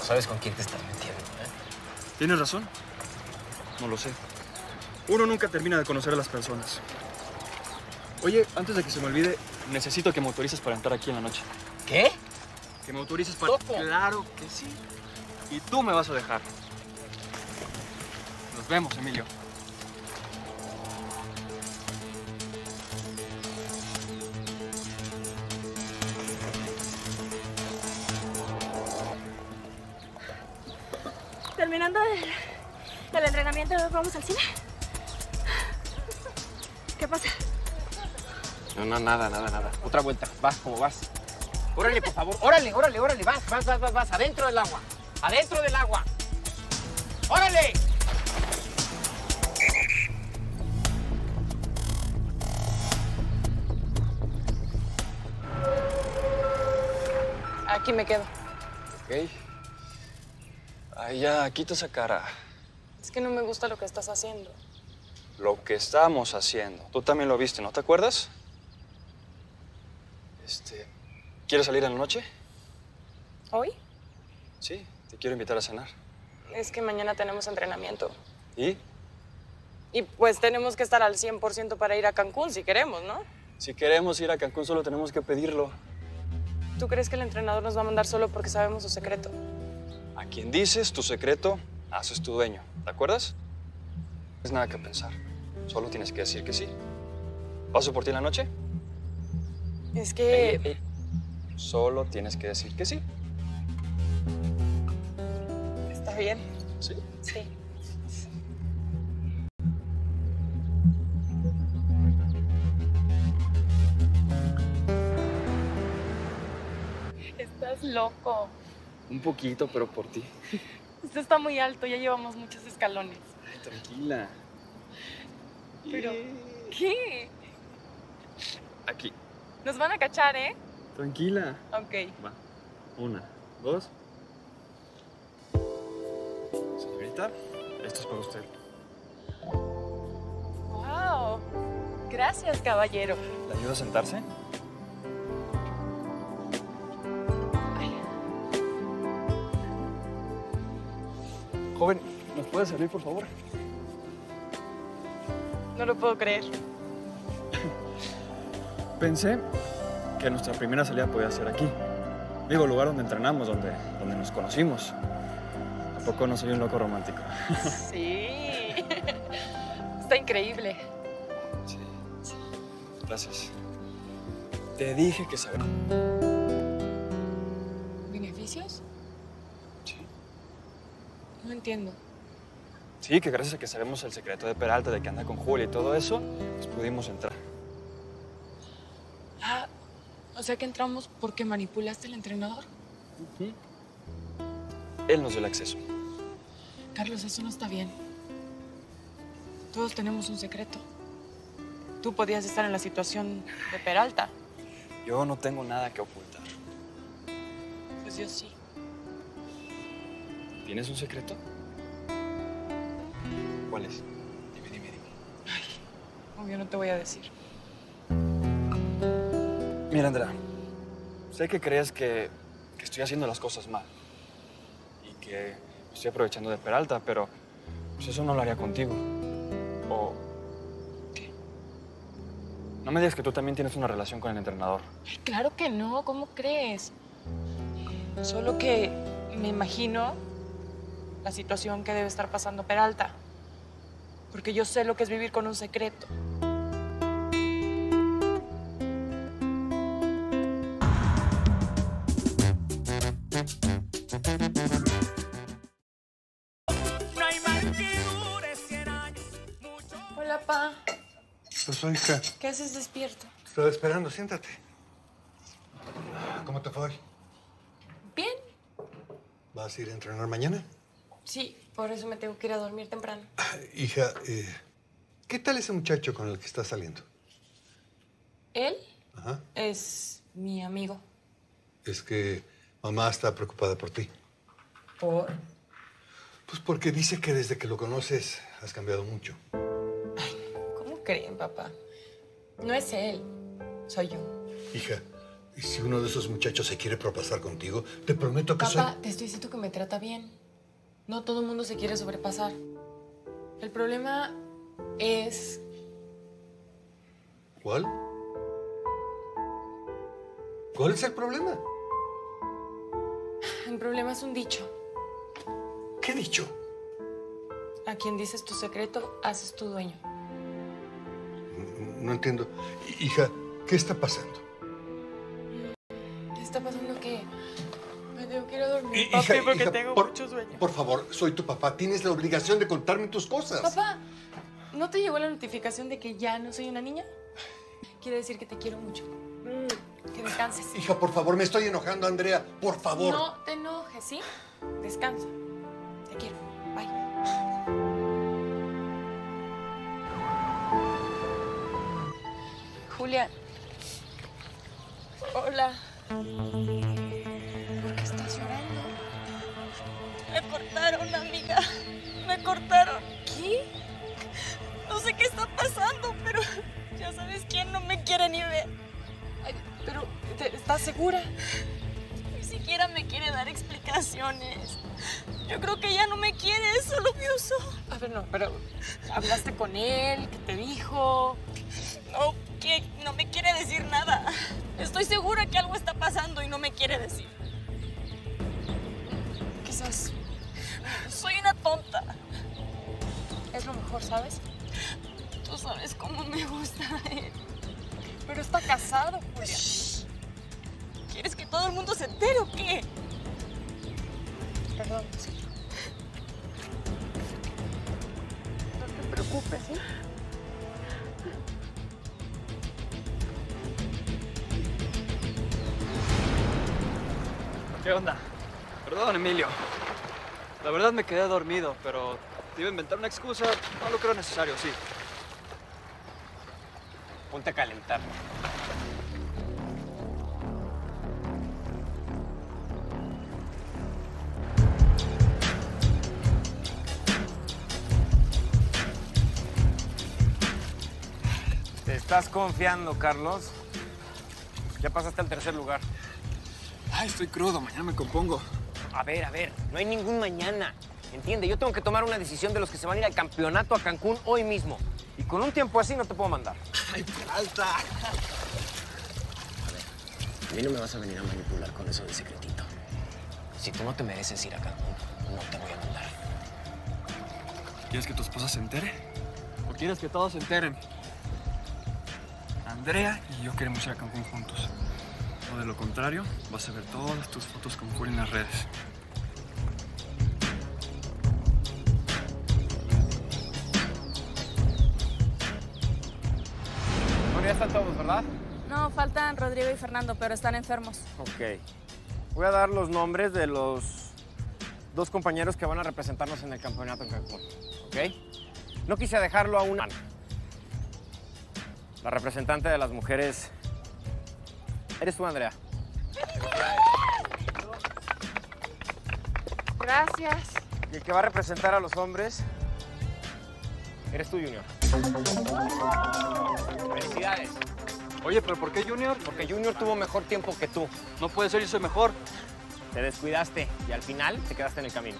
sabes con quién te estás metiendo, ¿eh? Tienes razón. No lo sé. Uno nunca termina de conocer a las personas. Oye, antes de que se me olvide, necesito que me autorices para entrar aquí en la noche. ¿Qué? Que me autorices para... ¿Loco? Claro que sí. Y tú me vas a dejar. Nos vemos, Emilio. Terminando el entrenamiento, ¿vamos al cine? ¿Qué pasa? No, nada. Otra vuelta. Vas como vas. Órale, por favor. Órale. Vas. Adentro del agua. ¡Órale! Aquí me quedo. Ok. Ay, ya, quita esa cara. Es que no me gusta lo que estás haciendo. Lo que estamos haciendo. Tú también lo viste, ¿no te acuerdas? ¿Quieres salir en la noche? ¿Hoy? Sí, te quiero invitar a cenar. Es que mañana tenemos entrenamiento. ¿Y? Y pues tenemos que estar al 100% para ir a Cancún si queremos, ¿no? Si queremos ir a Cancún, solo tenemos que pedirlo. ¿Tú crees que el entrenador nos va a mandar solo porque sabemos su secreto? A quien dices tu secreto, haces tu dueño. ¿Te acuerdas? No es nada que pensar. Solo tienes que decir que sí. ¿Paso por ti en la noche? Es que... Ey. Solo tienes que decir que sí. ¿Está bien? ¿Sí? Sí. Estás loco. Un poquito, pero por ti. Esto está muy alto, ya llevamos muchos escalones. Ay, tranquila. Pero... ¿Qué? Aquí. Nos van a cachar, ¿eh? Tranquila. Ok. Va. 1, 2. Señorita, esto es para usted. ¡Wow! Gracias, caballero. ¿Le ayuda a sentarse? Ay, Joven, ¿nos puede servir, por favor? no lo puedo creer. Pensé que nuestra primera salida podía ser aquí. Digo, el lugar donde entrenamos, donde nos conocimos. ¿A poco no soy un loco romántico? Sí. Está increíble. Sí. Gracias. Te dije que sabía. ¿Beneficios? Sí. No entiendo. Sí, que gracias a que sabemos el secreto de Peralta, de que anda con Julia y todo eso, pues pudimos entrar. Ah, o sea que entramos porque manipulaste al entrenador. Él nos dio el acceso. Carlos, eso no está bien. Todos tenemos un secreto. Tú podías estar en la situación de Peralta. Yo no tengo nada que ocultar. Pues yo sí. ¿Tienes un secreto? ¿Cuál es? Dime. Obvio, no te voy a decir. Mira, Andrea, sé que crees que estoy haciendo las cosas mal y que me estoy aprovechando de Peralta, pero pues eso no lo haría contigo. ¿O qué? No me digas que tú también tienes una relación con el entrenador. Ay, claro que no, ¿cómo crees? Solo que me imagino la situación que debe estar pasando Peralta. Porque yo sé lo que es vivir con un secreto. Hola, pa. Pues, hija, ¿Qué haces despierto? estaba esperando. Siéntate. ¿Cómo te fue hoy? Bien. ¿Vas a ir a entrenar mañana? Sí, por eso me tengo que ir a dormir temprano. Hija, ¿qué tal ese muchacho con el que estás saliendo? Él Ajá. es mi amigo. Es que mamá está preocupada por ti. ¿Por? Pues porque dice que desde que lo conoces has cambiado mucho. ¿Cómo creen, papá? No es él, soy yo. Hija, Y si uno de esos muchachos se quiere propasar contigo, te prometo que Papá, te estoy diciendo que me trata bien. No todo el mundo se quiere sobrepasar. El problema es... ¿Cuál? ¿Cuál es el problema? El problema es un dicho. ¿Qué dicho? A quien dices tu secreto, haces tu dueño. No entiendo. Hija, ¿qué está pasando? ¿Qué está pasando? ¿Qué? Me tengo que ir a dormir, Hija, papi, porque hija, tengo por- mucho sueño. Por favor, soy tu papá. Tienes la obligación de contarme tus cosas. Papá, ¿no te llegó la notificación de que ya no soy una niña? Quiere decir que te quiero mucho. Que descanses. Hija, por favor, me estoy enojando, Andrea. Por favor. No te enojes, ¿sí? Descansa. Te quiero. Bye. Julia. Hola. ¿Por qué estás llorando? Me cortaron, amiga. Me cortaron. ¿Qué? No sé qué está pasando, pero ya sabes quién no me quiere ni ver. Ay, pero, ¿estás segura? Ni siquiera me quiere dar explicaciones. Yo creo que ya no me quiere, solo me usó. A ver, no, pero ¿hablaste con él? ¿Qué te dijo? No, que no me quiere decir nada. Estoy segura que algo está pasando y no me quiere decir. Quizás Soy una tonta. es lo mejor, ¿sabes? Tú sabes cómo me gusta él. Pero está casado, Julia. ¿Quieres que todo el mundo se entere o qué? Perdón, sí. No te preocupes, ¿sí? ¿Qué onda? Perdón, Emilio. La verdad me quedé dormido, pero te iba a inventar una excusa. No lo creo necesario, sí. Ponte a calentar. ¿Te estás confiando, Carlos? Ya pasaste al tercer lugar. Ay, estoy crudo. Mañana me compongo. A ver, no hay ningún mañana. Entiende, yo tengo que tomar una decisión de los que se van a ir al campeonato a Cancún hoy mismo. Y con un tiempo así no te puedo mandar. ¡Ay, Peralta! A mí no me vas a venir a manipular con eso del secretito. Si tú no te mereces ir a Cancún, no te voy a mandar. ¿Quieres que tu esposa se entere? ¿O quieres que todos se enteren? Andrea y yo queremos ir a Cancún juntos. O de lo contrario, vas a ver todas tus fotos con Julia en las redes. Bueno, ya están todos, ¿verdad? No, faltan Rodrigo y Fernando, pero están enfermos. Ok. Voy a dar los nombres de los dos compañeros que van a representarnos en el campeonato en Cancún. ¿Ok? No quise dejarlo a una. La representante de las mujeres eres tú, Andrea. Gracias. Y el que va a representar a los hombres eres tú, Junior. Felicidades. Oye, ¿pero por qué Junior? Porque Junior tuvo mejor tiempo que tú. No puede ser, yo soy mejor. Te descuidaste y al final te quedaste en el camino.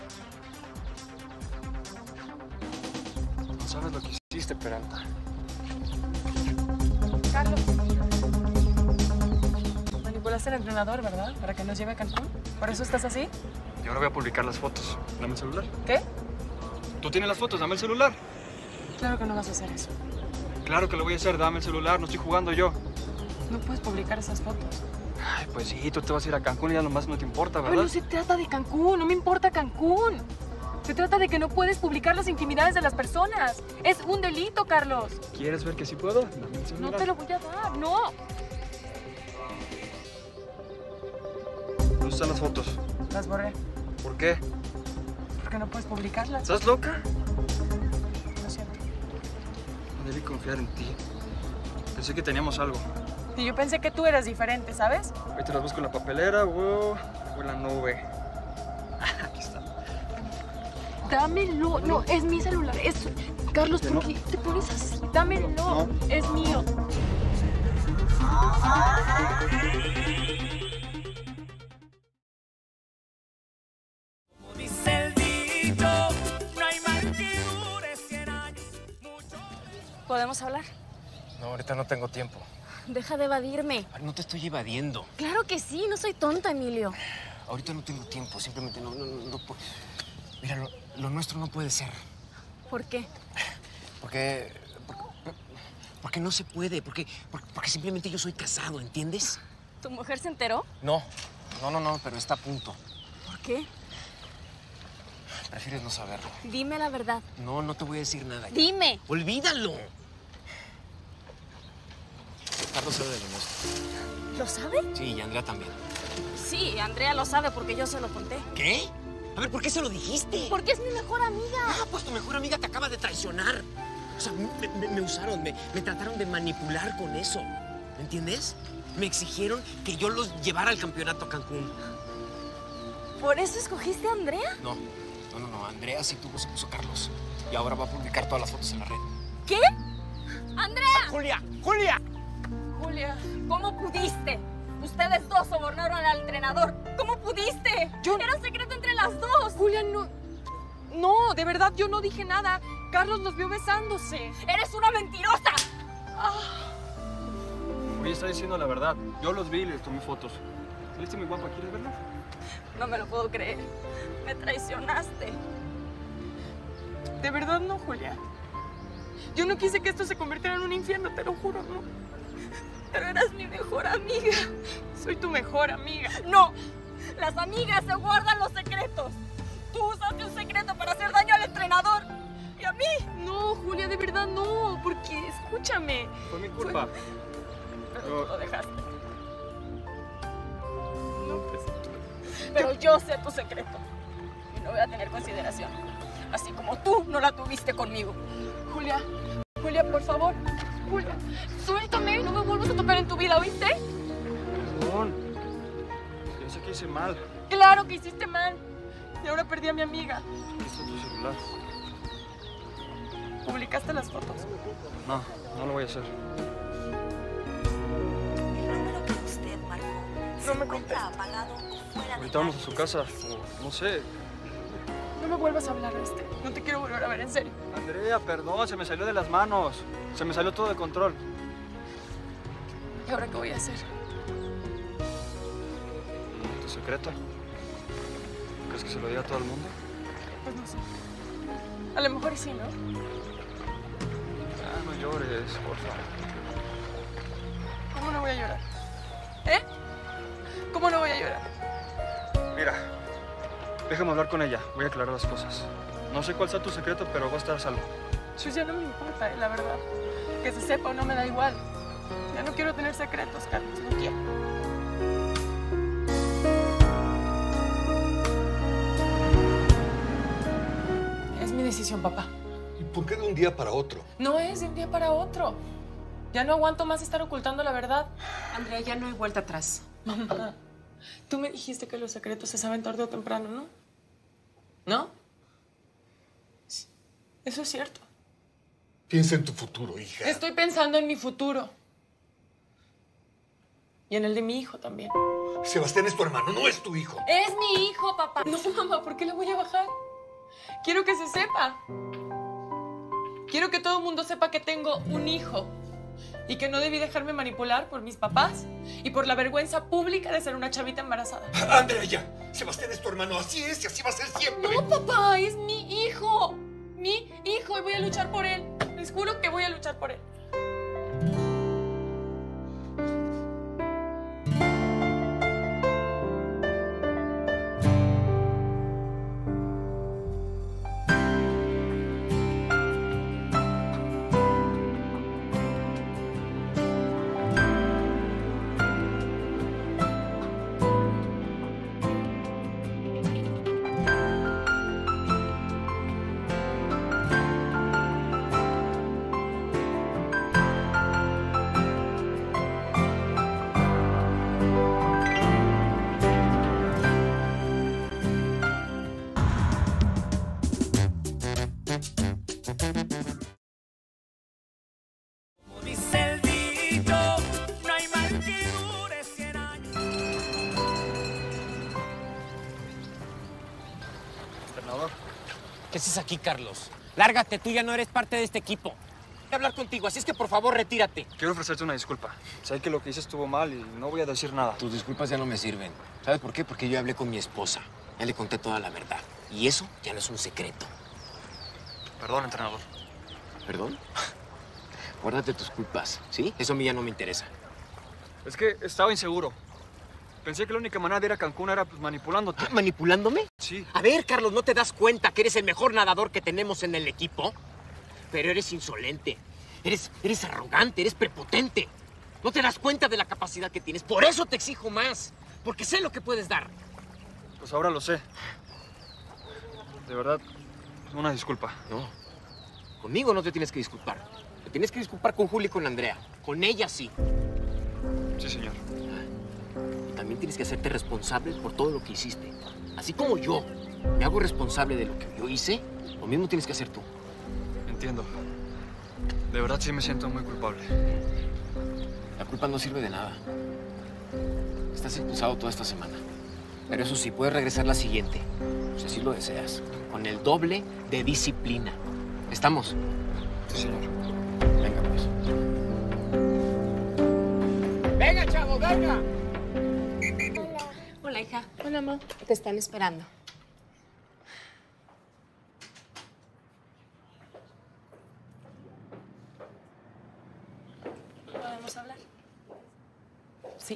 No sabes lo que hiciste, Peralta. Carlos. Manipulaste al entrenador, ¿verdad? Para que nos lleve a Cancún. ¿Por eso estás así? Y ahora voy a publicar las fotos. Dame el celular. ¿Qué? Tú tienes las fotos, dame el celular. Claro que no vas a hacer eso. Claro que lo voy a hacer, dame el celular, no estoy jugando yo. No puedes publicar esas fotos. Ay, pues sí, tú te vas a ir a Cancún y ya nomás no te importa, ¿verdad? Pero no se trata de Cancún, no me importa Cancún. Se trata de que no puedes publicar las intimidades de las personas. Es un delito, Carlos. ¿Quieres ver que sí puedo? Dame el celular. No te lo voy a dar, no. ¿Dónde están las fotos? Las borré, ¿Por qué? porque no puedes publicarlas. ¿Estás loca? Lo siento. No debí confiar en ti. Pensé que teníamos algo. Y yo pensé que tú eras diferente, ¿sabes? Ahorita las busco en la papelera o en la nube. Aquí está. Dámelo. No, es mi celular. Es... Carlos, ¿por qué te pones así? Dámelo. No. Es mío. ¿Podemos hablar? No, ahorita no tengo tiempo. Deja de evadirme. Ay, no te estoy evadiendo. Claro que sí, no soy tonta, Emilio. Ahorita no tengo tiempo, simplemente no puedo. Mira, lo nuestro no puede ser. ¿Por qué? Porque no se puede, porque simplemente yo soy casado, ¿entiendes? ¿Tu mujer se enteró? No, pero está a punto. ¿Por qué? Prefieres no saberlo. Dime la verdad. No te voy a decir nada. Dime. ¡Olvídalo! Carlos sabe de lo nuestro. ¿Lo sabe? Sí, y Andrea también. Sí, Andrea lo sabe porque yo se lo conté. ¿Qué? A ver, ¿por qué se lo dijiste? Porque es mi mejor amiga. Ah, pues tu mejor amiga te acaba de traicionar. O sea, me usaron, me trataron de manipular con eso. ¿Me entiendes? Me exigieron que yo los llevara al campeonato a Cancún. ¿Por eso escogiste a Andrea? No. Andrea sí tuvo, se puso Carlos. Y ahora va a publicar todas las fotos en la red. ¿Qué? ¡Andrea! ¡Julia! Julia. ¿Cómo pudiste? Ustedes dos sobornaron al entrenador. ¿Cómo pudiste? Era un secreto entre las dos. Julia, no. No, de verdad, yo no dije nada. Carlos los vio besándose. ¡Eres una mentirosa! Oye, está diciendo la verdad. Yo los vi y les tomé fotos. ¿Saliste muy guapa? ¿Quieres verla? No me lo puedo creer. Me traicionaste. De verdad no, Julia. Yo no quise que esto se convirtiera en un infierno, te lo juro, no. Pero eras mi mejor amiga. Soy tu mejor amiga. ¡No! Las amigas se guardan los secretos. Tú usaste un secreto para hacer daño al entrenador. ¿Y a mí? No, Julia, de verdad no. Porque, escúchame. Fue mi culpa. Pero tú lo dejaste. No, pues. Pero yo sé tu secreto. Y no voy a tener consideración. Así como tú no la tuviste conmigo. Julia, por favor. Julia, suéltame. No me vuelvas a tocar en tu vida, ¿oíste? Perdón. Yo sé que hice mal. Claro que hiciste mal. Y ahora perdí a mi amiga. Aquí está tu celular. ¿Publicaste las fotos? No lo voy a hacer. El número que usted marcó No se me encuentra contesta. apagado o fuera de Ahorita vamos a carga su de casa. servicio. O no sé. No me vuelvas a hablar, ¿oíste? No te quiero volver a ver, en serio. Andrea, perdón, se me salió de las manos. Se me salió todo de control. ¿Y ahora qué voy a hacer? ¿Tu secreto? ¿Crees que se lo diga a todo el mundo? Pues no sé. A lo mejor sí, ¿no? Ah, no llores, por favor. ¿Cómo no voy a llorar? ¿Eh? ¿Cómo no voy a llorar? Mira, déjame hablar con ella. Voy a aclarar las cosas. No sé cuál sea tu secreto, pero va a estar a salvo. Pues ya no me importa, la verdad. Que se sepa o no me da igual. Ya no quiero tener secretos, Carlos. No quiero. Es mi decisión, papá. ¿Y por qué de un día para otro? No es de un día para otro. Ya no aguanto más estar ocultando la verdad. Andrea, ya no hay vuelta atrás. Mamá, tú me dijiste que los secretos se saben tarde o temprano, ¿no? ¿No? Eso es cierto. Piensa en tu futuro, hija. Estoy pensando en mi futuro. Y en el de mi hijo también. Sebastián es tu hermano, no es tu hijo. Es mi hijo, papá. No, mamá, ¿por qué le voy a bajar? Quiero que se sepa. Quiero que todo el mundo sepa que tengo un hijo. Y que no debí dejarme manipular por mis papás y por la vergüenza pública de ser una chavita embarazada. Andrea, ya. Sebastián es tu hermano, así es y así va a ser siempre. No, papá, es mi hijo. Mi hijo y voy a luchar por él. Les juro que voy a luchar por él. Entrenador. ¿Qué haces aquí, Carlos? Lárgate, tú ya no eres parte de este equipo. Voy a hablar contigo, así es que por favor retírate. Quiero ofrecerte una disculpa. Sé que lo que hice estuvo mal y no voy a decir nada. Tus disculpas ya no me sirven. ¿Sabes por qué? Porque yo hablé con mi esposa. Ya le conté toda la verdad. Y eso ya no es un secreto. Perdón, entrenador. ¿Perdón? Guárdate tus culpas, ¿sí? Eso a mí ya no me interesa. Es que estaba inseguro. Pensé que la única manera de ir a Cancún era pues, manipulándote. ¿Manipulándome? Sí. A ver, Carlos, ¿no te das cuenta que eres el mejor nadador que tenemos en el equipo? Pero eres insolente, eres arrogante, eres prepotente. No te das cuenta de la capacidad que tienes. Por eso te exijo más, porque sé lo que puedes dar. Pues ahora lo sé. De verdad, una disculpa. No, conmigo no te tienes que disculpar. Te tienes que disculpar con Julia y con Andrea. Con ella sí. Sí, señor. Y también tienes que hacerte responsable por todo lo que hiciste. Así como yo me hago responsable de lo que yo hice, lo mismo tienes que hacer tú. Entiendo. De verdad sí me siento muy culpable. La culpa no sirve de nada. Estás expulsado toda esta semana. Pero eso sí, puedes regresar la siguiente, si así lo deseas, con el doble de disciplina. ¿Estamos? Sí, señor. Venga, pues. ¡Venga, chavo, venga! Hola, hija. Hola, mamá. Te están esperando. ¿Podemos hablar? Sí.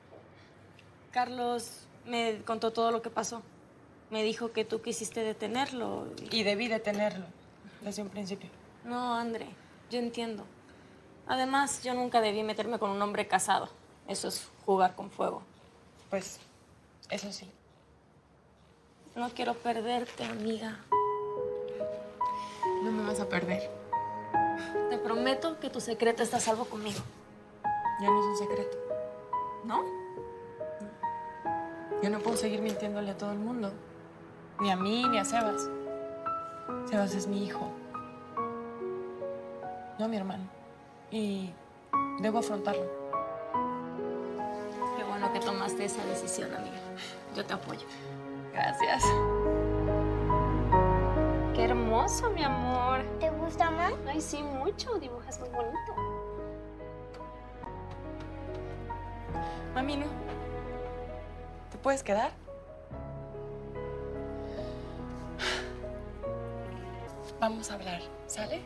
Carlos me contó todo lo que pasó. Me dijo que tú quisiste detenerlo. Y debí detenerlo desde un principio. No, André, yo entiendo. Además, yo nunca debí meterme con un hombre casado. Eso es jugar con fuego. Pues, eso sí. No quiero perderte, amiga. No me vas a perder. Te prometo que tu secreto está a salvo conmigo. Ya no es un secreto. ¿No? Yo no puedo seguir mintiéndole a todo el mundo. Ni a mí, ni a Sebas. Sebas es mi hijo. No mi hermano. Y debo afrontarlo. Qué bueno que tomaste esa decisión, amiga. Yo te apoyo. Gracias. Qué hermoso, mi amor. ¿Te gusta más? Ay, sí, mucho. Dibujas muy bonito. Mami, ¿no? ¿Te puedes quedar? Vamos a hablar, ¿sale?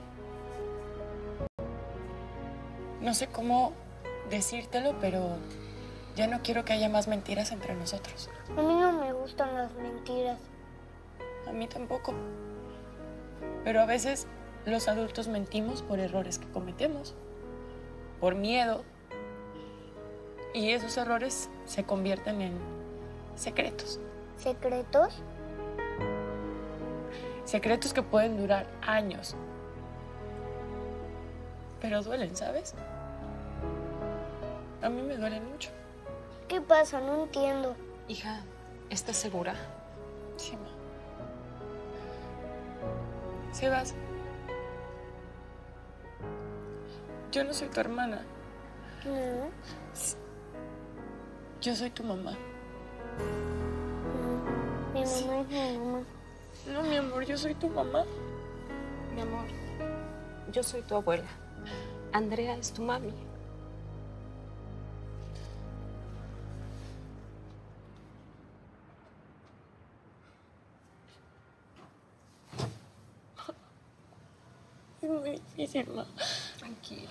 No sé cómo decírtelo, pero ya no quiero que haya más mentiras entre nosotros. A mí no me gustan las mentiras. A mí tampoco. Pero a veces los adultos mentimos por errores que cometemos, por miedo. Y esos errores se convierten en secretos. ¿Secretos? Secretos que pueden durar años. Pero duelen, ¿sabes? A mí me duelen mucho. ¿Qué pasa? No entiendo. Hija, ¿estás segura? Sí, ma. Sebas, yo no soy tu hermana. No. Yo soy tu mamá. No. Mi mamá es mi mamá. No, mi amor, yo soy tu mamá. Mi amor, yo soy tu abuela. Andrea es tu mami. Es muy difícil, ma. Tranquila.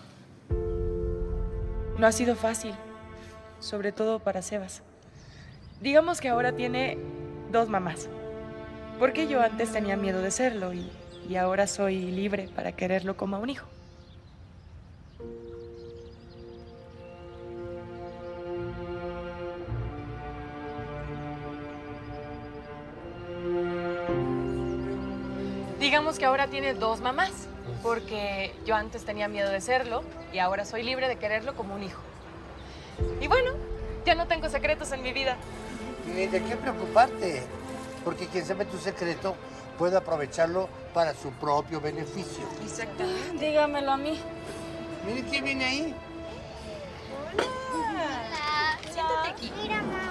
No ha sido fácil, sobre todo para Sebas. Digamos que ahora tiene dos mamás. Porque yo antes tenía miedo de serlo y ahora soy libre para quererlo como a un hijo. Digamos que ahora tiene dos mamás, porque yo antes tenía miedo de serlo y ahora soy libre de quererlo como un hijo. Y bueno, ya no tengo secretos en mi vida. Ni de qué preocuparte, porque quien sabe tu secreto puede aprovecharlo para su propio beneficio. Exactamente. Dígamelo a mí. Mire quién viene ahí. Hola. Siéntate aquí. Mira, mamá.